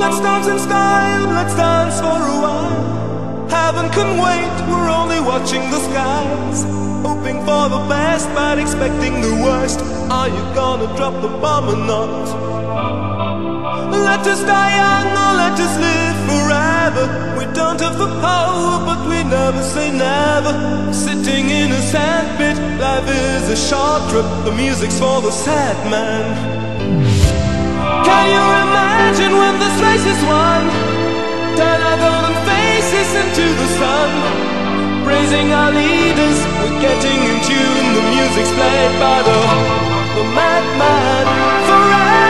Let's dance in style, let's dance for a while. Heaven can wait, we're only watching the skies, hoping for the best but expecting the worst. Are you gonna drop the bomb or not? Let us die young or let us live forever. We don't have the power but we never say never. Sitting in a sandpit, life is a short trip. The music's for the sad man. Can you imagine when this race is won? Turn our golden faces into the sun, praising our leaders, we're getting in tune. The music's played by the madman forever.